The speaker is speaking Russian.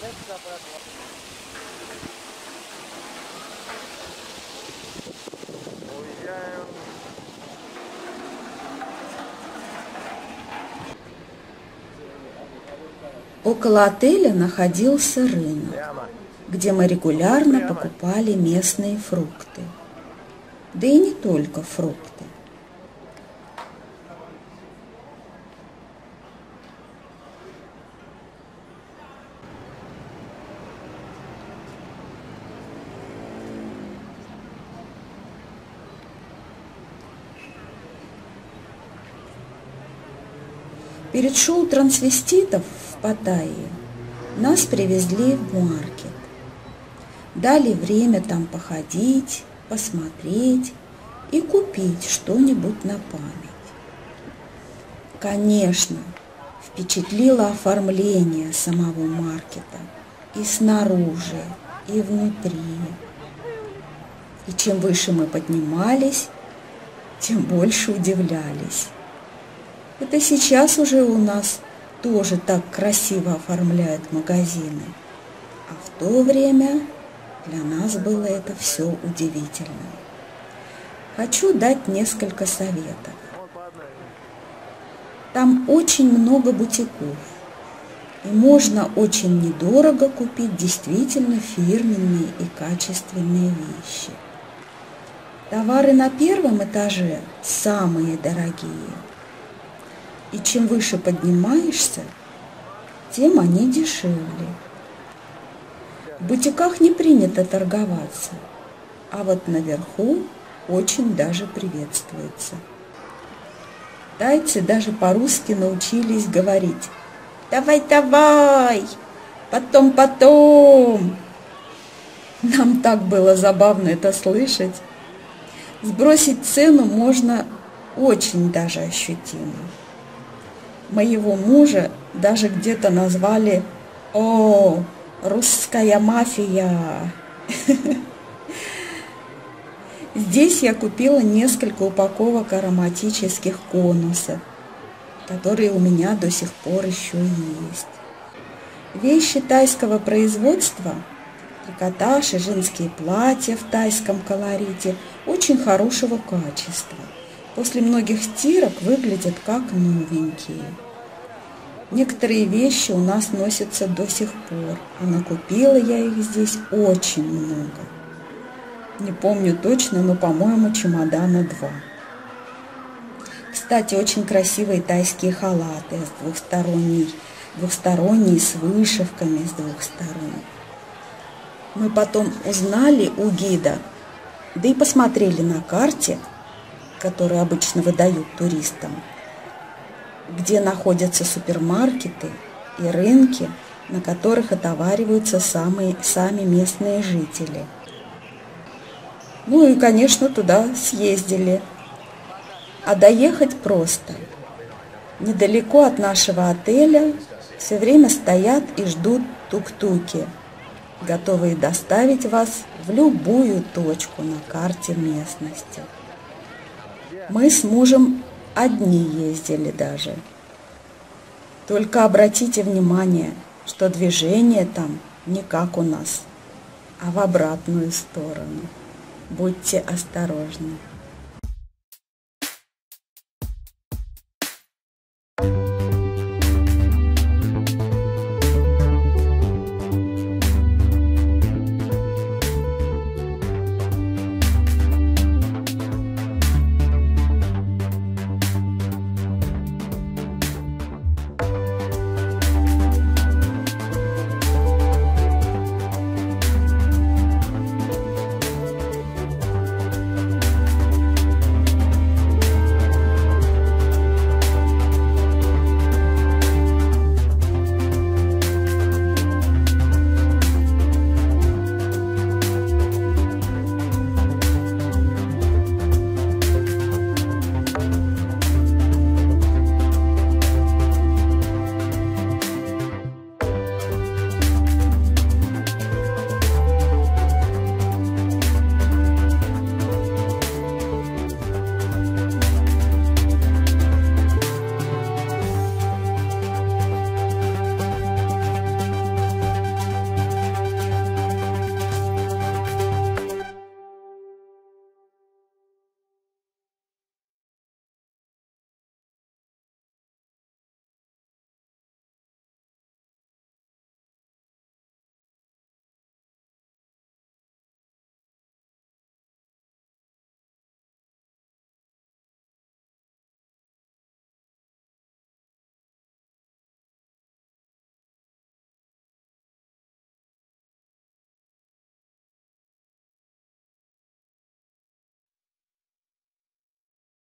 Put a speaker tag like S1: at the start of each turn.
S1: Уезжаем.
S2: Около отеля находился рынок, где мы регулярно покупали местные фрукты. Да и не только фрукты. Перед шоу трансвеститов в Паттайе нас привезли в маркет. Дали время там походить, посмотреть и купить что-нибудь на память. Конечно, впечатлило оформление самого маркета и снаружи, и внутри. И чем выше мы поднимались, тем больше удивлялись. Это сейчас уже у нас тоже так красиво оформляют магазины. А в то время для нас было это все удивительно. Хочу дать несколько советов. Там очень много бутиков. И можно очень недорого купить действительно фирменные и качественные вещи. Товары на первом этаже самые дорогие. И чем выше поднимаешься, тем они дешевле. В бутиках не принято торговаться, а вот наверху очень даже приветствуется. Тайцы даже по-русски научились говорить: «Давай, давай, потом, потом». Нам так было забавно это слышать. Сбросить цену можно очень даже ощутимо. Моего мужа даже где-то назвали: «О, русская мафия». Здесь я купила несколько упаковок ароматических конусов, которые у меня до сих пор еще есть. Вещи тайского производства, трикотаж и женские платья в тайском колорите очень хорошего качества. После многих стирок выглядят как новенькие. Некоторые вещи у нас носятся до сих пор, а накупила я их здесь очень много. Не помню точно, но, по-моему, чемодана 2. Кстати, очень красивые тайские халаты двухсторонние с вышивками с двух сторон. Мы потом узнали у гида, да и посмотрели на карте, которые обычно выдают туристам, где находятся супермаркеты и рынки, на которых отовариваются сами местные жители. Ну и, конечно, туда съездили. А доехать просто. Недалеко от нашего отеля все время стоят и ждут тук-туки, готовые доставить вас в любую точку на карте местности. Мы с мужем одни ездили даже. Только обратите внимание, что движение там не как у нас, а в обратную сторону. Будьте осторожны.